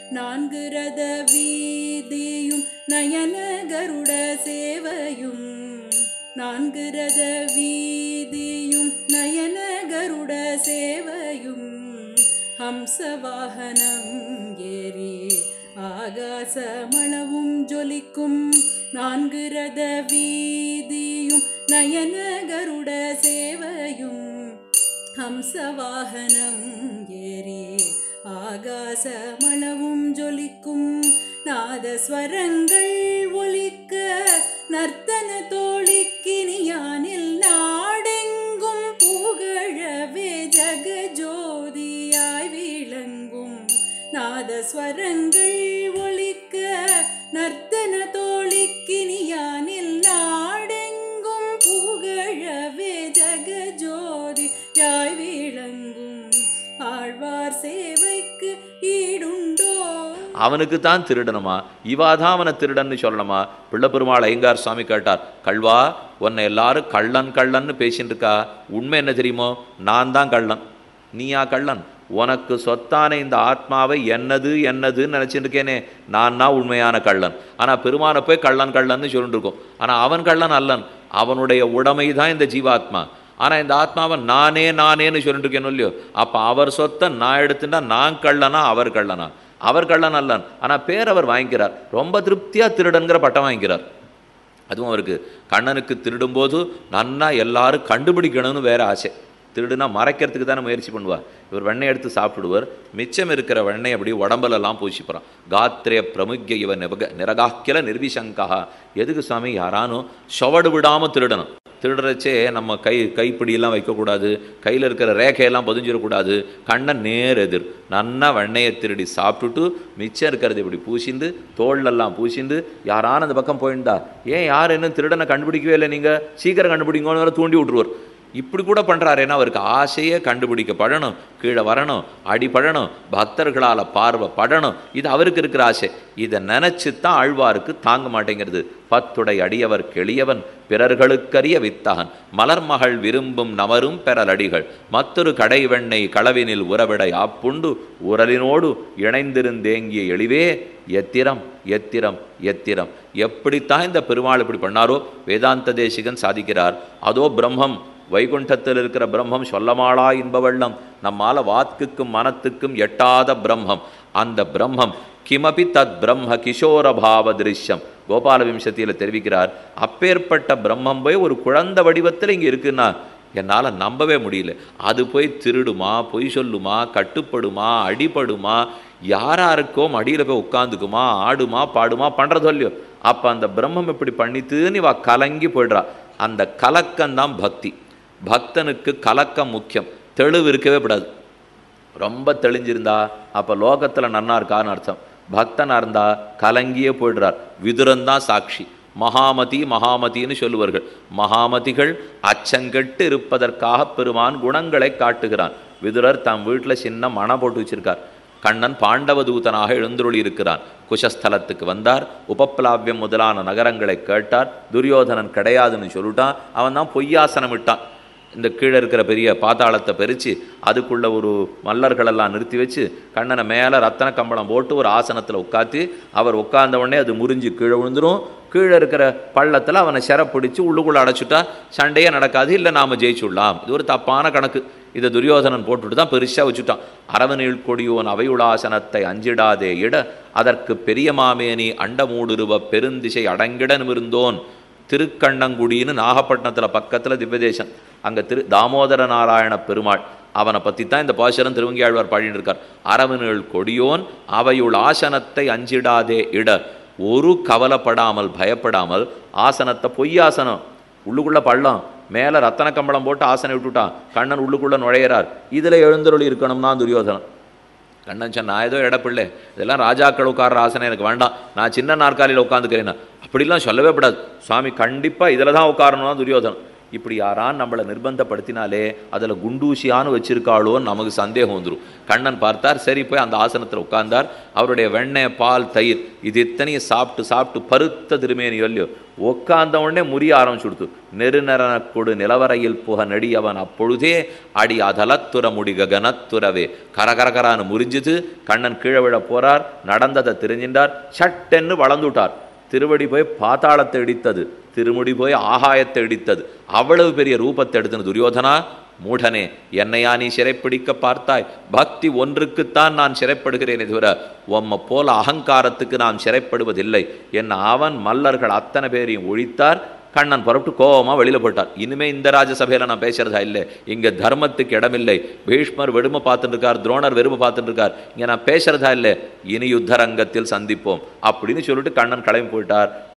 நான்கு ரத வீதியும் நயன கருட சேவையும் நான்கு ரத வீதியும் நயன கருட சேவையும் ஹம்சவாகனம் ஏறி ஆகாசமளவும் ஜொலிக்கும் நான்கு ரத வீதியும் நயன கருட சேவையும் ஹம்சவாகனம் ஏறி ஆகாசமளவும் ஜொலிக்கும் நாதஸ்வரங்கள் ஒலிக்க நர்த்தன தோழிக்கினியானில் நாடெங்கும் புகழவே ஜகஜோதியாய் விளங்கும் நாதஸ்வரங்கள் ஒலிக்க நர்த்தன தோழிக்கினியானில் நாடெங்கும் புகழவே ஜகஜோதியாய் விளங்கும் ஆழ்வார் சேவைக்கு ஈடுண்டோ. அவனுக்கு தான் திருடணுமா, இவாதான் அவனை திருடன்னு சொல்லணுமா? பிள்ளைப்பெருமாள் ஐயங்கார் சுவாமி கேட்டார், கல்வா உன்னை எல்லாரும் கள்ளன் கள்ளன்னு பேசிட்டு இருக்கா, உண்மை என்ன தெரியுமோ? நான் தான் கள்ளன், நீயா கள்ளன்? உனக்கு சொத்தான இந்த ஆத்மாவை என்னது என்னதுன்னு நினச்சிட்டு இருக்கேனே, நான் தான் உண்மையான கள்ளன். ஆனால் பெருமானை போய் கள்ளன் கள்ளன்னு சொல்லிட்டு இருக்கோம். ஆனால் அவன் கள்ளன் அல்லன், அவனுடைய உடைமை தான் இந்த ஜீவாத்மா. ஆனால் இந்த ஆத்மாவை நானே நானேன்னு சொல்லிட்டு இருக்கேன்னு இல்லையோ? அப்போ அவர் சொத்தை நான் எடுத்துட்டா நான் கள்ளனா அவர் கள்ளனா? அவர் கள்ளன் அல்லன், ஆனால் பேர் அவர் வாங்கிக்கிறார். ரொம்ப திருப்தியாக திருடன்கிற பட்டம் வாங்கிக்கிறார். அதுவும் அவருக்கு கண்ணனுக்கு திருடும்போது நன்னா எல்லாரும் கண்டுபிடிக்கணும்னு வேற ஆசை. திருடுனா மறைக்கிறதுக்கு தானே முயற்சி பண்ணுவார். இவர் வெண்ணெய் எடுத்து சாப்பிடுவார், மிச்சம் இருக்கிற வெண்ணெய் அப்படி உடம்புலெல்லாம் பூசிப்பறான். காத்திரே பிரமுக்கிய இவ நிரகாக்கில நிர்விசங்கா. எதுக்கு சுவாமி? யாரானும் சொவடு விடாமல் திருடணும். திருடுறச்சே நம்ம கைப்பிடியெல்லாம் வைக்கக்கூடாது, கையில் இருக்கிற ரேகையெல்லாம் பதிஞ்சிடக்கூடாது. கண்ணன் நேர் எதிர் நன்னா வெண்ணையை திருடி சாப்பிட்டுட்டு மிச்சம் இருக்கிறது இப்படி பூசிந்து தோல்லெல்லாம் பூசிந்து யாரான அந்த பக்கம் போயிருந்தா, ஏன் யார் என்ன திருடனை கண்டுபிடிக்கவே இல்லை, நீங்கள் சீக்கிரம் கண்டுபிடிங்கன்னு வேற தூண்டி விட்டுருவார். இப்படி கூட பண்ணுறாரு. ஏன்னா அவருக்கு ஆசையே கண்டுபிடிக்கப்படணும், கீழே வரணும், அடிபடணும், பக்தர்களால் பார்வை படணும். இது அவருக்கு இருக்கிற ஆசை. இதை நினச்சி தான் ஆழ்வாருக்கு தாங்க மாட்டேங்கிறது. பத்துடை அடியவர் கெளியவன் பிறர்களுக்கரிய வித்தகன் மலர்மகள் விரும்பும் நமரும் பெறலடிகள் மற்றொரு கடை வெண்ணெய் களவினில் உறவிடை ஆப்புண்டு உரலினோடு இணைந்திருந்தேங்கிய எளிவே எத்திரம் எத்திரம் எத்திரம். எப்படித்தான் இந்த பெருமாள் இப்படி பண்ணாரோ வேதாந்த தேசிகன் சாதிக்கிறார். அதோ பிரம்மம், வைகுண்டத்தில் இருக்கிற பிரம்மம் சொல்லமாளா இன்பவெள்ளம், நம்மால வாக்குக்கும் மனத்துக்கும் எட்டாத பிரம்மம். அந்த பிரம்மம் கிமபி தத் பிரம்ம கிஷோரபாவ திருஷ்யம். கோபால விம்சத்தியில் தெரிவிக்கிறார், அப்பேற்பட்ட பிரம்மம் போய் ஒரு குழந்தை வடிவத்தில் இங்கே இருக்குன்னா என்னால் நம்பவே முடியல. அது போய் திருடுமா, பொய் சொல்லுமா, கட்டுப்படுமா, அடிபடுமா, யாராருக்கோ மடியில் போய் உட்காந்துக்குமா, ஆடுமா, பாடுமா, பண்ணுறதோ இல்லையோ? அப்போ அந்த பிரம்மம் இப்படி பண்ணித்துன்னு இவ கலங்கி போய்ட்றா. அந்த கலக்கம்தான் பக்தி. பக்தனுக்கு கலக்கம் முக்கியம், தெளிவு இருக்கவே கூடாது. ரொம்ப தெளிஞ்சிருந்தா அப்போ லோகத்தில் நன்னா இருக்கான்னு அர்த்தம். பக்தனாக இருந்தால் கலங்கியே போய்டுறார். விதுரன்தான் சாட்சி. மகாமதி மகாமதின்னு சொல்லுவார்கள். மகாமதிகள் அச்சங்கெட்டு இருப்பதற்காக பெருமான் குணங்களை காட்டுகிறான். விதுரர் தம் வீட்டில் சின்ன மண போட்டு வச்சிருக்கார். கண்ணன் பாண்டவ தூதனாக எழுந்துருளி இருக்கிறான். குஷஸ்தலத்துக்கு வந்தார். உபப்ளாவியம் முதலான நகரங்களை கேட்டார். துரியோதனன் கிடையாதுன்னு சொல்லிட்டான். அவன் தான் பொய்யாசனம் விட்டான். இந்த கீழே இருக்கிற பெரிய பாதாளத்தை பறித்து அதுக்குள்ளே ஒரு மல்லர்களெல்லாம் நிறுத்தி வச்சு கண்ணனை மேலே ரத்தன கம்பளம் போட்டு ஒரு ஆசனத்தில் உட்காத்தி அவர் உட்கார்ந்த உடனே அது முறிஞ்சு கீழே விழுந்துடும். கீழே இருக்கிற பள்ளத்தில் அவனை பிடிச்சி உள்ளுக்குள்ளே அடைச்சிட்டா சண்டையே நடக்காது, இல்லை நாம் ஜெயிச்சுடலாம். இது ஒரு தப்பான கணக்கு. இதை துரியோதனன் போட்டுட்டு தான் பெருசாக வச்சுட்டான். அரவனில் கொடியோன் அவையுளாசனத்தை அஞ்சிடாதே இட அதற்கு பெரிய மாமேனி அண்டமூடுருவ பெருந்திசை அடங்கிடனும் இருந்தோன். திருக்கண்ணங்குடின்னு நாகப்பட்டினத்தில் பக்கத்தில் திவ்யதேசம். அங்கே தாமோதர நாராயண பெருமாள், அவனை பற்றி தான் இந்த பாசுரம் திருவங்கியாழ்வார் பாடிட்டு இருக்கார். அரவனில் கொடியோன் அவையுள் ஆசனத்தை அஞ்சிடாதே இட. ஒரு கவலைப்படாமல் பயப்படாமல் ஆசனத்தை, பொய்யாசனம், உள்ளுக்குள்ளே பள்ளம், மேலே ரத்தன கம்பளம் போட்டு ஆசனை விட்டுட்டான். கண்ணன் உள்ளுக்குள்ளே நுழையிறார். இதில் எழுந்தருளி இருக்கணும்னா துரியோதனன். கண்ணன் சொன்ன, நான் ஏதோ இடப்பிள்ளை, இதெல்லாம் ராஜாக்கள் உட்கார்ற ஆசனை எனக்கு வேண்டாம், நான் சின்ன நாற்காலியில் உட்காந்துக்கிறேன். அப்படிலாம் சொல்லவே கூடாது. சுவாமி கண்டிப்பாக இதில் தான் உட்காரணும்னா துரியோதனன். இப்படி யாரான் நம்மளை நிர்பந்தப்படுத்தினாலே அதில் குண்டூசியான்னு வச்சிருக்காளோன்னு நமக்கு சந்தேகம் வந்துடும். கண்ணன் பார்த்தார், சரி போய் அந்த ஆசனத்தில் உட்கார்ந்தார். அவருடைய வெண்ணெய், பால், தயிர் இது இத்தனையும் சாப்பிட்டு சாப்பிட்டு பருத்த திருமேனி இல்லையோ உட்கார்ந்த உடனே முறிய ஆரம்பிச்சுடுத்து. நெருநரன கொடு நிலவரையில் புக நெடியவன் அப்பொழுதே அடி அதலத்துற முடி ககனத்துறவே கரகரகரான்னு முறிஞ்சுது. கண்ணன் கீழே விழ போறார். நடந்ததை தெரிஞ்சின்றார். சட்டென்னு வளர்ந்துட்டார். திருவடி போய் பாதாளத்தை இடித்தது, திருமுடி போய் ஆகாயத்தை இடித்தது. அவ்வளவு பெரிய ரூபத்தை எடுத்தது. துரியோதனா, மூடனே, என்னையா நீ சிறைப்பிடிக்க பார்த்தாய்? பக்தி ஒன்றுக்குத்தான் நான் சிறைப்படுகிறேனே தவிர உம்மை போல அகங்காரத்துக்கு நான் சிறைப்படுவதில்லை என்ன. அவன் மல்லர்கள் அத்தனை பேரையும் ஒழித்தார். கண்ணன் புறப்பட்டு கோபமாக வெளியில் போட்டார். இனிமே இந்த ராஜசபையில் நான் பேசுறதா இல்லை, இங்கே தர்மத்துக்கு இடமில்லை. பீஷ்மர் வெறுமை பார்த்துட்டு இருக்கார், துரோணர் வெறுமை பார்த்துட்டு இருக்கார், இங்கே நான் பேசுறதா இல்லை, இனி யுத்தரங்கத்தில் சந்திப்போம் அப்படின்னு சொல்லிட்டு கண்ணன் கிளம்பி போயிட்டார்.